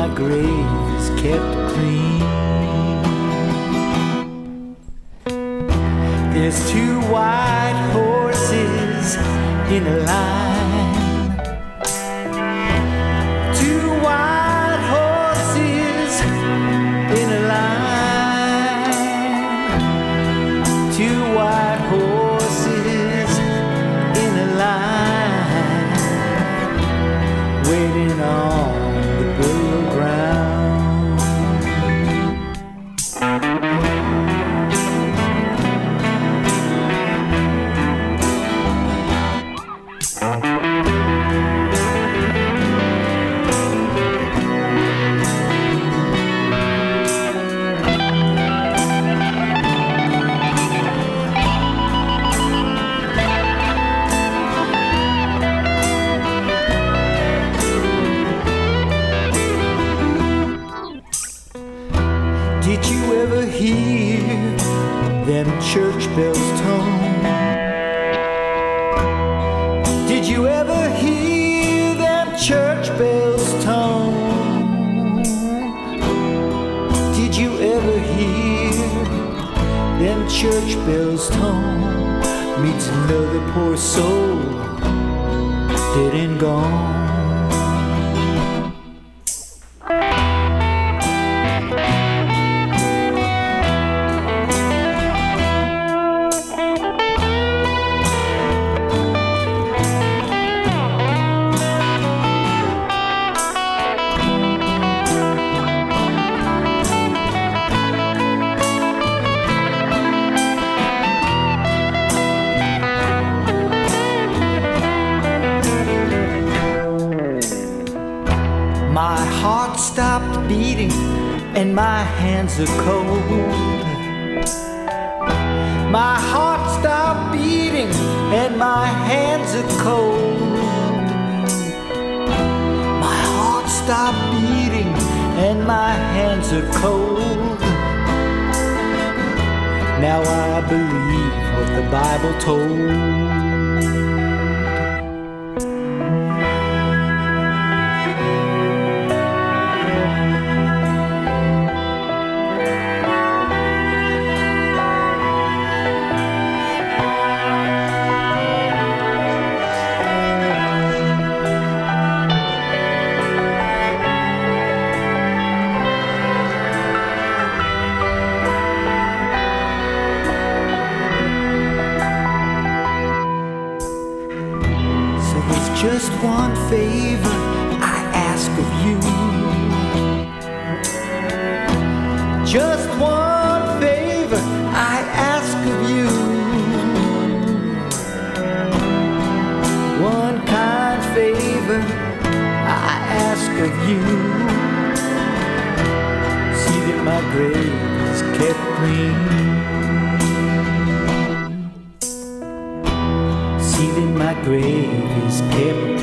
my grave is kept clean. There's 2 white horses in a line. 2 white horses in a line. 2 white horses in a line, waiting on the burial ground. Did you ever hear them church bells tone? Did you ever hear them church bells tone? Did you ever hear them church bells tone? Meets another poor soul, dead and gone. My heart stopped beating and my hands are cold. My heart stopped beating and my hands are cold. My heart stopped beating and my hands are cold. Now I believe what the Bible told. Just one favor I ask of you. Just one favor I ask of you. One kind favor I ask of you. See that my grave is kept clean. See that my grave is kept clean.